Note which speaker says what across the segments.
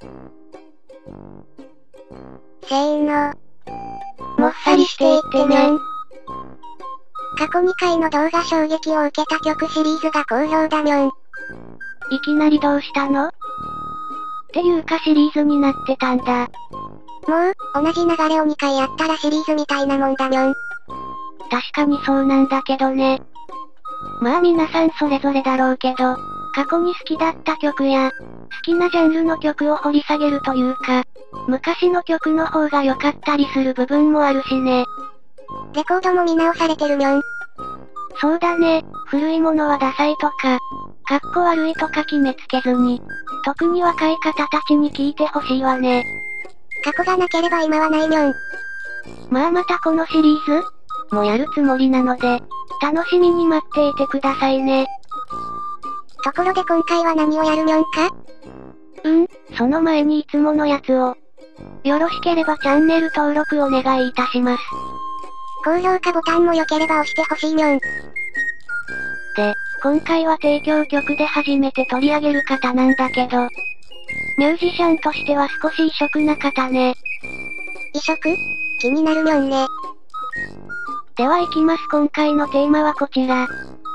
Speaker 1: せーの。もっさりしていってにゃん。過去2回の動画衝撃を受けた曲シリーズが好評だにょん。
Speaker 2: いきなりどうしたの？っていうかシリーズになってたんだ。
Speaker 1: もう、同じ流れを2回やったらシリーズみたいなもんだにょん。
Speaker 2: 確かにそうなんだけどね。まあ皆さんそれぞれだろうけど、過去に好きだった曲や、好きなジャンルの曲を掘り下げるというか、昔の曲の方が良かったりする部分もあるしね。
Speaker 1: レコードも見直されてるにょん。
Speaker 2: そうだね、古いものはダサいとか、かっこ悪いとか決めつけずに、特に若い方たちに聴いてほしいわね。
Speaker 1: 過去がなければ今はないにょん。
Speaker 2: まあまたこのシリーズもやるつもりなので、楽しみに待っていてくださいね。
Speaker 1: ところで今回は何をやるにょんか？
Speaker 2: その前にいつものやつを。よろしければチャンネル登録お願いいたします。
Speaker 1: 高評価ボタンも良ければ押してほしいにょん。
Speaker 2: で、今回は提供曲で初めて取り上げる方なんだけど、ミュージシャンとしては少し異色な方ね。
Speaker 1: 異色？気になるにょんね。
Speaker 2: では行きます。今回のテーマはこちら。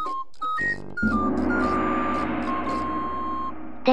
Speaker 2: です。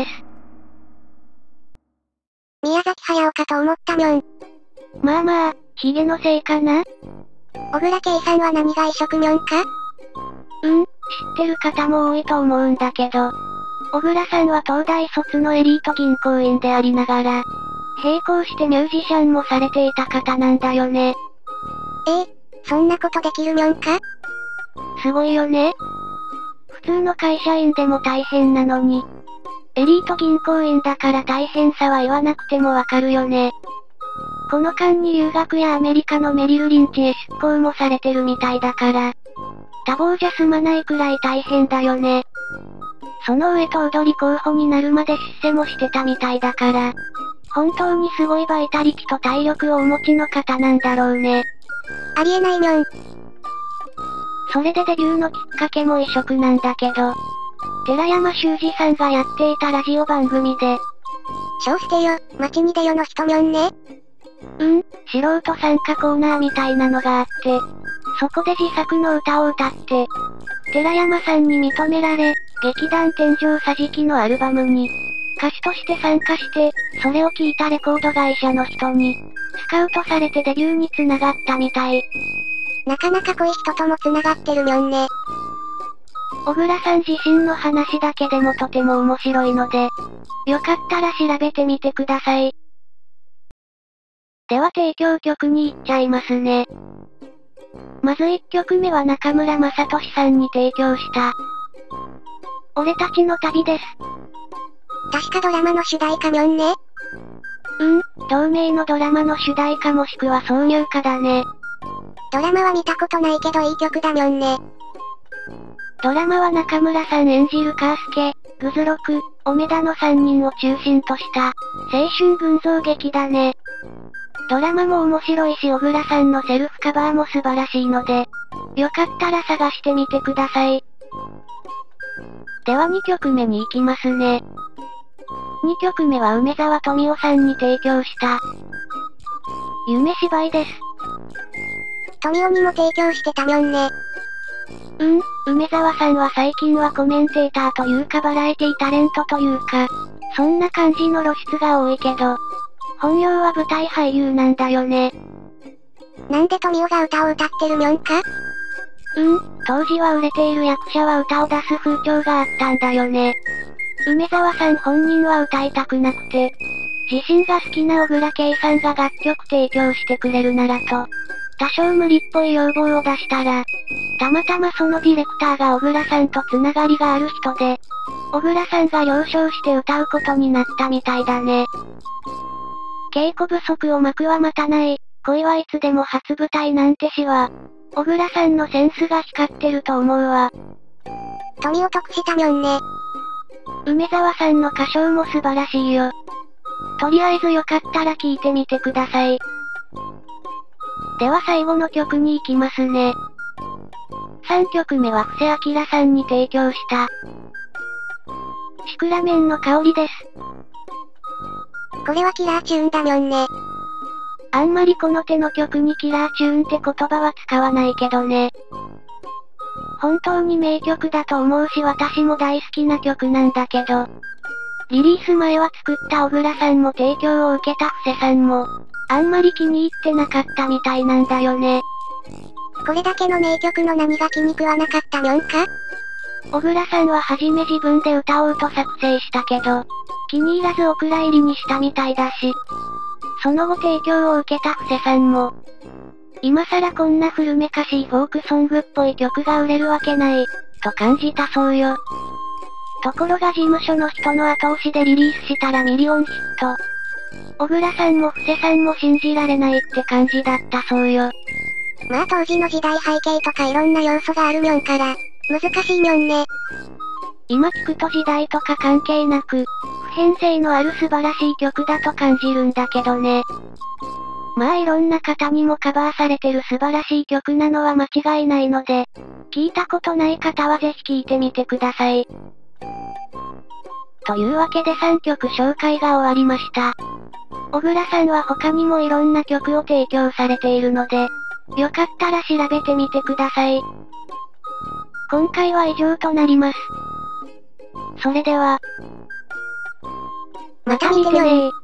Speaker 1: 宮崎駿かと思ったにょん。
Speaker 2: まあまあ、ヒゲのせいかな？
Speaker 1: 小倉圭さんは何が異色にょんか？
Speaker 2: 知ってる方も多いと思うんだけど、小倉さんは東大卒のエリート銀行員でありながら、並行してミュージシャンもされていた方なんだよね。
Speaker 1: そんなことできるにょんか？
Speaker 2: すごいよね。普通の会社員でも大変なのに、エリート銀行員だから大変さは言わなくてもわかるよね。この間に留学やアメリカのメリルリンチへ出向もされてるみたいだから、多忙じゃ済まないくらい大変だよね。その上と踊り候補になるまで出世もしてたみたいだから、本当にすごいバイタリティと体力をお持ちの方なんだろうね。
Speaker 1: ありえないにょん。
Speaker 2: それでデビューのきっかけも異色なんだけど、寺山修司さんがやっていたラジオ番組で、
Speaker 1: 小捨てよ、街に出よの人にょんね。
Speaker 2: 素人参加コーナーみたいなのがあって、そこで自作の歌を歌って、寺山さんに認められ、劇団天井桟敷のアルバムに、歌手として参加して、それを聞いたレコード会社の人に、スカウトされてデビューに繋がったみたい。
Speaker 1: なかなか濃い人とも繋がってるにょんね。
Speaker 2: 小倉さん自身の話だけでもとても面白いので、よかったら調べてみてください。では提供曲に行っちゃいますね。まず1曲目は中村雅俊さんに提供した、俺たちの旅です。
Speaker 1: 確かドラマの主題歌にょんね。
Speaker 2: 同名のドラマの主題歌もしくは挿入歌だね。
Speaker 1: ドラマは見たことないけどいい曲だにょんね。
Speaker 2: ドラマは中村さん演じるカースケ、グズロク、オメダの3人を中心とした、青春群像劇だね。ドラマも面白いし小倉さんのセルフカバーも素晴らしいので、よかったら探してみてください。では2曲目に行きますね。2曲目は梅沢富美男さんに提供した、夢芝居です。
Speaker 1: 富美男にも提供してたにょんね。
Speaker 2: 梅沢さんは最近はコメンテーターというかバラエティタレントというか、そんな感じの露出が多いけど、本業は舞台俳優なんだよね。
Speaker 1: なんで富美男が歌を歌ってるにょんか？
Speaker 2: 当時は売れている役者は歌を出す風潮があったんだよね。梅沢さん本人は歌いたくなくて、自身が好きな小倉圭さんが楽曲提供してくれるならと、多少無理っぽい要望を出したら、たまたまそのディレクターが小倉さんとつながりがある人で、小倉さんが了承して歌うことになったみたいだね。稽古不足を幕は待たない、恋はいつでも初舞台なんて詩は、小倉さんのセンスが光ってると思うわ。
Speaker 1: 富美男得したにょんね。
Speaker 2: 梅沢さんの歌唱も素晴らしいよ。とりあえずよかったら聴いてみてください。では最後の曲に行きますね。3曲目は布施明さんに提供した、シクラメンの香りです。
Speaker 1: これはキラーチューンだにょんね。
Speaker 2: あんまりこの手の曲にキラーチューンって言葉は使わないけどね。本当に名曲だと思うし私も大好きな曲なんだけど、リリース前は作った小倉さんも提供を受けた布施さんも、あんまり気に入ってなかったみたいなんだよね。
Speaker 1: これだけの名曲の何が気に食わなかったにょんか？
Speaker 2: 小倉さんははじめ自分で歌おうと作成したけど、気に入らずお蔵入りにしたみたいだし、その後提供を受けた布施さんも、今更こんな古めかしいフォークソングっぽい曲が売れるわけない、と感じたそうよ。ところが事務所の人の後押しでリリースしたらミリオンヒット。小倉さんも布施さんも信じられないって感じだったそうよ。
Speaker 1: まあ当時の時代背景とかいろんな要素があるにょんから、難しいにょんね。
Speaker 2: 今聞くと時代とか関係なく、普遍性のある素晴らしい曲だと感じるんだけどね。まあいろんな方にもカバーされてる素晴らしい曲なのは間違いないので、聞いたことない方はぜひ聞いてみてください。というわけで3曲紹介が終わりました。小倉さんは他にもいろんな曲を提供されているので、よかったら調べてみてください。今回は以上となります。それでは、
Speaker 1: また見てねー。